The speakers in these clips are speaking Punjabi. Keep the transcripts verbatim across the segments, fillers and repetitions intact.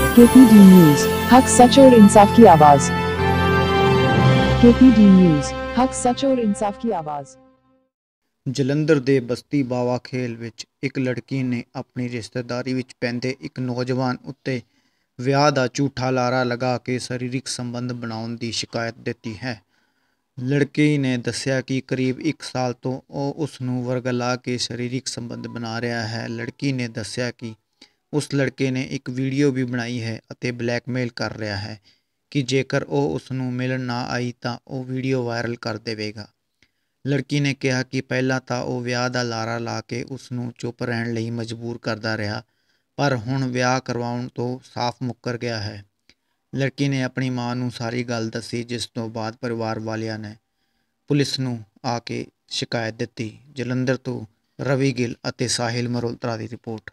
केपीडी न्यूज, हक सच और इंसाफ की आवाज। केपीडी न्यूज, हक सच और इंसाफ की आवाज। ਜਲੰਧਰ ਦੇ ਬਸਤੀ ਬਾਵਾ ਖੇਲ ਵਿੱਚ ਇੱਕ ਲੜਕੀ ਨੇ ਆਪਣੀ ਰਿਸ਼ਤੇਦਾਰੀ ਵਿੱਚ ਪੈਂਦੇ ਇੱਕ ਨੌਜਵਾਨ ਉੱਤੇ ਵਿਆਹ ਦਾ ਝੂਠਾ ਲਾਰਾ ਲਗਾ ਕੇ ਸਰੀਰਕ ਸੰਬੰਧ ਬਣਾਉਣ ਦੀ ਸ਼ਿਕਾਇਤ ਦਿੱਤੀ ਹੈ। ਲੜਕੀ ਨੇ ਦੱਸਿਆ ਕਿ ਕਰੀਬ ਇੱਕ ਸਾਲ ਤੋਂ ਉਹ ਉਸ ਨੂੰ ਵਰਗਲਾ ਕੇ ਸਰੀਰਕ ਸੰਬੰਧ ਬਣਾ ਰਿਹਾ ਹੈ। ਲੜਕੀ ਨੇ ਦੱਸਿਆ ਕਿ ਉਸ ਲੜਕੇ ਨੇ ਇੱਕ ਵੀਡੀਓ ਵੀ ਬਣਾਈ ਹੈ ਅਤੇ ਬਲੈਕਮੇਲ ਕਰ ਰਿਹਾ ਹੈ ਕਿ ਜੇਕਰ ਉਹ ਉਸ ਨੂੰ ਮਿਲਣ ਨਾ ਆਈ ਤਾਂ ਉਹ ਵੀਡੀਓ ਵਾਇਰਲ ਕਰ ਦੇਵੇਗਾ। ਲੜਕੀ ਨੇ ਕਿਹਾ ਕਿ ਪਹਿਲਾਂ ਤਾਂ ਉਹ ਵਿਆਹ ਦਾ ਲਾਰਾ ਲਾ ਕੇ ਉਸ ਨੂੰ ਚੁੱਪ ਰਹਿਣ ਲਈ ਮਜਬੂਰ ਕਰਦਾ ਰਿਹਾ, ਪਰ ਹੁਣ ਵਿਆਹ ਕਰਵਾਉਣ ਤੋਂ ਸਾਫ਼ ਮੁੱਕਰ ਗਿਆ ਹੈ। ਲੜਕੀ ਨੇ ਆਪਣੀ ਮਾਂ ਨੂੰ ਸਾਰੀ ਗੱਲ ਦੱਸੀ, ਜਿਸ ਤੋਂ ਬਾਅਦ ਪਰਿਵਾਰ ਵਾਲਿਆਂ ਨੇ ਪੁਲਿਸ ਨੂੰ ਆ ਕੇ ਸ਼ਿਕਾਇਤ ਦਿੱਤੀ। ਜਲੰਧਰ ਤੋਂ ਰਵੀ ਗਿੱਲ ਅਤੇ ਸਾਹਿਲ ਮਰੋਤਰਾ ਦੀ ਰਿਪੋਰਟ।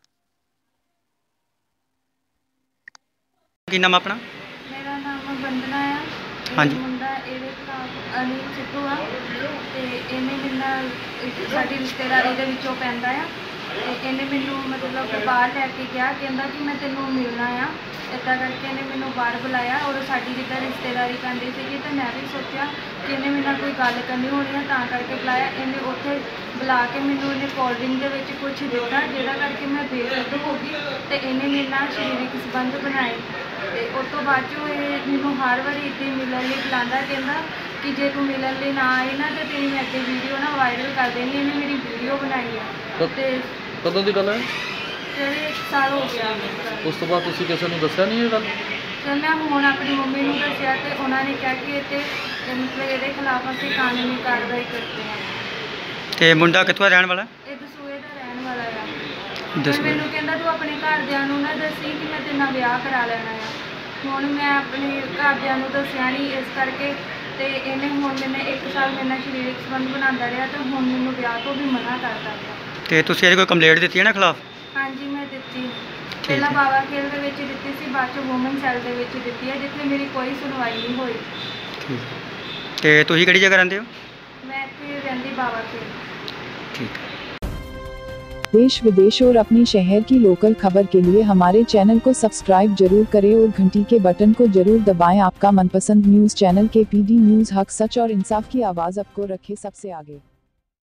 ਕੀ ਨਾਮ ਆਪਣਾ? ਮੇਰਾ ਨਾਮ ਬੰਦਨਾ ਆ। ਹਾਂਜੀ। ਮੁੰਡਾ ਇਹਦੇ ਭਰਾ ਅਨਿਲ ਸਿੱਧੂ ਆ ਤੇ ਇਹਨੇ ਮੈਨੂੰ ਸਾਡੀ ਰਿਸ਼ਤੇਦਾਰੀ ਦੇ ਵਿੱਚੋਂ ਪੈਂਦਾ ਆ ਤੇ ਇਹਨੇ ਮੈਨੂੰ ਮਤਲਬ ਬਾਹਰ ਲੈ ਕੇ ਗਿਆ, ਕਹਿੰਦਾ ਕਿ ਮੈਂ ਤੈਨੂੰ ਮਿਲਣਾ ਆ। ਇੱਦਾਂ ਕਰਕੇ ਇਹਨੇ ਮੈਨੂੰ ਬਾਹਰ ਬੁਲਾਇਆ ਔਰ ਸਾਡੀ ਜਿੱਦਾਂ ਰਿਸ਼ਤੇਦਾਰੀ ਪੈਂਦੀ ਸੀਗੀ ਤਾਂ ਮੈਂ ਵੀ ਸੋਚਿਆ ਕਿ ਇਹਨੇ ਮੇਰੇ ਨਾਲ ਕੋਈ ਗੱਲ ਕਰਨੀ ਹੋਣੀ ਆ, ਤਾਂ ਕਰਕੇ ਬੁਲਾਇਆ। ਇਹਨੇ ਉੱਥੇ ਬੁਲਾ ਕੇ ਮੈਨੂੰ ਇਹਨੇ ਕੋਲਡ ਡਰਿੰਕ ਦੇ ਵਿੱਚ ਕੁਛ ਦਿੱਤਾ, ਜਿਹਦਾ ਕਰਕੇ ਮੈਂ ਬੇਸੁੱਧ ਹੋ ਗਈ ਤੇ ਇਹਨੇ ਮੇਰੇ ਨਾਲ ਸਰੀਰਕ ਸੰਬੰਧ ਬਣਾਏ। ਤੇ ਉਸ ਤੋਂ ਬਾਅਦ 'ਚੋਂ ਇਹ ਮੈਨੂੰ ਹਰ ਵਾਰੀ ਇੱਦਾਂ ਮਿਲਣ ਲਈ ਬੁਲਾਉਂਦਾ, ਕਹਿੰਦਾ ਕਿ ਜੇ ਤੂੰ ਮਿਲਣ ਲਈ ਨਾ ਆਈ ਨਾ ਤਾਂ ਤੇਰੀ ਮੈਂ ਅੱਗੇ ਵੀਡੀਓ ਨਾ ਵਾਇਰਲ ਕਰ ਦੇਣੀ। ਇਹਨੇ ਮੇਰੀ ਵੀਡੀਓ ਬਣਾਈ ਆ। ਤੇ ਕਦੋਂ ਦੀ ਗੱਲ ਹੈ? ਜਿਹੜੇ ਇੱਕ ਸਾਲ ਹੋ ਗਿਆ। ਉਸ ਤੋਂ ਬਾਅਦ ਤੁਸੀਂ ਕਿਸੇ ਨੂੰ ਦੱਸਿਆ ਨਹੀਂ ਇਹ ਗੱਲ? ਤੇ ਮੈਂ ਹੁਣ ਆਪਣੀ ਮੰਮੀ ਨੂੰ ਦੱਸਿਆ ਤੇ ਉਹਨਾਂ ਨੇ ਕਿਹਾ ਕਿ ਇਹ ਤੇ ਮਤਲਬ ਇਹਦੇ ਖਿਲਾਫ ਅਸੀਂ ਕਾਨੂੰਨੀ ਕਾਰਵਾਈ ਕਰਦੇ ਹਾਂ। ਤੇ ਮੁੰਡਾ ਕਿੱਥੋਂ ਰਹਿਣ ਵਾਲਾ? ਇਹ ਦਸੂਏ ਦਾ ਰਹਿਣ ਵਾਲਾ ਆ। ਦਸੂਹੇ। ਤੇ ਮੈਨੂੰ ਕਹਿੰਦਾ ਤੂੰ ਆਪਣੇ ਘਰਦਿਆਂ ਨੂੰ ਨਾ ਦੱਸੀ ਕਿ ਮੈਂ ਤੇਰੇ ਨਾਲ ਵਿਆਹ ਕਰਾ ਲੈਣਾ ਆ। ਹੁਣ ਮੈਂ ਆਪਣੇ ਘਰਦਿਆਂ ਨੂੰ ਦੱਸਿਆ ਨਹੀਂ, ਇਸ ਕਰਕੇ ਤੇ ਇਹਨੇ ਹੁਣ ਮੈਨੇ ਇੱਕ ਸਾਲ ਮੇਰੇ ਨਾਲ ਸਰੀਰਕ ਸੰਬੰਧ ਬਣਾਉਂਦਾ ਰਿਹਾ ਤੇ ਹੁਣ ਮੈਨੂੰ ਵਿਆਹ ਤੋਂ ਵੀ ਮਨਾ ਕਰਦਾ ਪਿਆ। ਤੇ ਤੁਸੀਂ ਇਹਦੀ ਕੋਈ ਕੰਪਲੇਂਟ ਦਿੱਤੀ ਹੈ ਨਾ ਖਿਲਾਫ? ਹਾਂਜੀ ਮੈਂ ਦਿੱਤੀ। ਪਹਿਲਾਂ ਬਾਵਾ ਖੇਲ ਦੇ ਵਿੱਚ ਦਿੱਤੀ ਸੀ, ਬਾਅਦ 'ਚ ਵੂਮਨ ਸੈੱਲ ਦੇ ਵਿੱਚ ਦਿੱਤੀ ਹੈ, ਜਿੱਥੇ ਮੇਰੀ ਕੋਈ ਸੁਣਵਾਈ ਨਹੀਂ ਹੋਈ। ਠੀਕ। ਤੇ ਤੁਸੀਂ ਕਿਹੜੀ ਜਗ੍ਹਾ ਰਹਿੰਦੇ ਹੋ? मैं फिर रहती बाबा के। ठीक। देश विदेश और अपने शहर की लोकल खबर के लिए हमारे चैनल को सब्सक्राइब जरूर करें और घंटी के बटन को जरूर दबाएं। आपका मनपसंद न्यूज़ चैनल केपीडी न्यूज़, हक सच और इंसाफ की आवाज़ आपको रखे सबसे आगे।